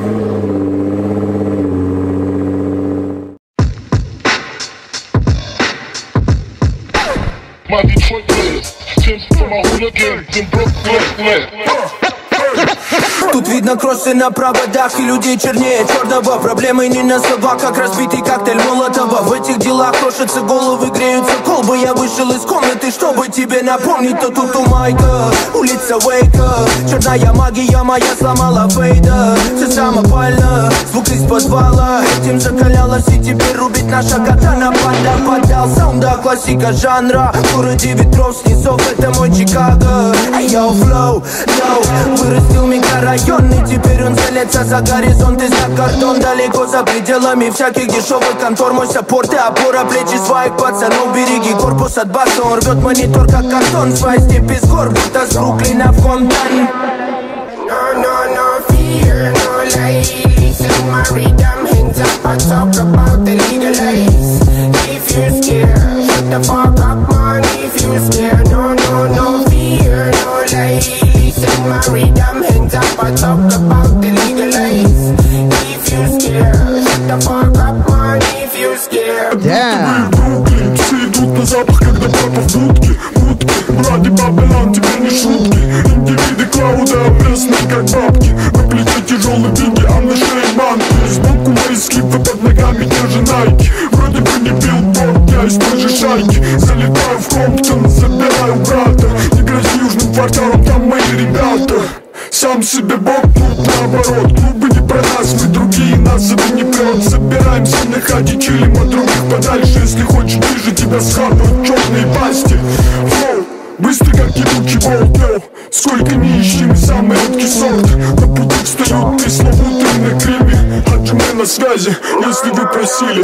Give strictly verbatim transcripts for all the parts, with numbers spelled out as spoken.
My Detroit players, Tim's for my hooligans in Brooklyn. Тут видно кроссы на проводах и людей чернее черного. Проблемы не на словах, как разбитый коктейль Молотова. В этих делах крошатся головы, греются колбы. Я вышел из комнаты, чтобы тебе напомнить. То тут у Майка, улица Уэйка. Черная магия моя сломала Фейда. Все самопально, звук из подвала. Этим закалялась и теперь рубит наша катана. Панда поддал саунда, классика жанра. В городе ветров, снизов, это мой Чикаго. Эй, йоу, флоу, йоу, вырастил микрорайон. И теперь он целится за горизонт и за кордон. Далеко за пределами всяких дешевых контор. Мой саппорт и опора, плечи своих пацанов. Береги корпус от баса, он рвет монитор как картон. Свои степи с гор, будто с Бруклина в фонтан. No, no, no fear, no lies. In my rhythm, hands up, I talk about the legalize. If you're scared, shut the fuck up, man. If you're scared, no, no, no fear, no lies. In my rhythm, hands up, I talk about the legalize. If you're scared, shut the fuck up, man. If you're scared. Yeah. Бруклин, все идут на запах, когда папа в будке. Будки, бради, Бабилон, теперь не шутки. Индивиды клауда, опресные как бабки. На плече тяжелые биги, а на шее банки. Сбоку мои скипы, под ногами держи найки. Вроде бы не билборд, я из той же шайки. Залетаю в Комптон, забираю брата. Не грози южным кварталом, там мои ребята. Сам себе бог, тут наоборот. Клубы не про нас, мы другие, нас это не прет. Собираемся на хате, чилим от других подальше. Если хочешь ближе, тебя схапают черные пасти. Флоу, быстро как ебучий болт, йоу. Сколько не ищи, мы самый редкий сорт. На пути встают пресловутые на криме. Отжимай на связи, если вы просили.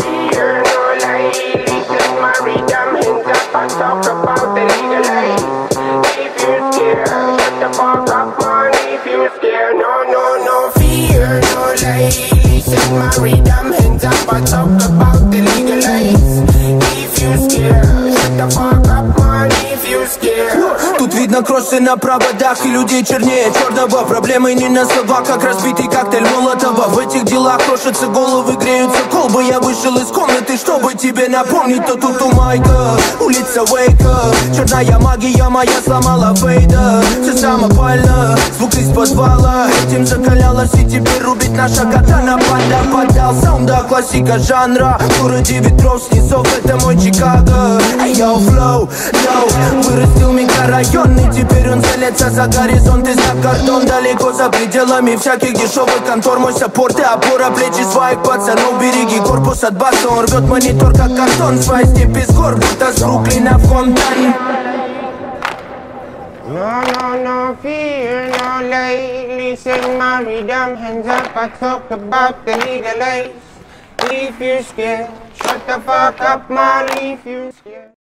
No, no, no fear, no lies. In my rhythm, hands up, I talk about the legalize. If you're scared, shut the fuck up, man. If you're scared. Тут видно кроссы на проводах и людей чернее черного. Проблемы не на словах, как разбитый коктейль Молотова. В этих делах крошатся головы, греются колбы. Я вышел из комнаты, чтобы тебе напомнить. То тут у Майка, улица Уэйка. Черная магия моя сломала Фейда. Все самопально, звук из подвала. Этим закалялась и теперь рубит наша катана. Панда поддал саунда, классика жанра. В городе ветров, снизов, это мой Чикаго. Эй, йоу, флоу, йоу, вырастил микрорайон. И теперь он целится за горизонт и за кордон. Далеко за пределами всяких дешевых контор. Мой саппорт и опора, плечи своих пацанов. Береги корпус от баса, он рвет монитор как картон. Свои степи с гор, будто с Бруклина в фонтан. No, no, no fear, no lies. Listen, my rhythm, hands up, I talk about the legalize. If you're scared, shut the fuck up, man. If you're scared.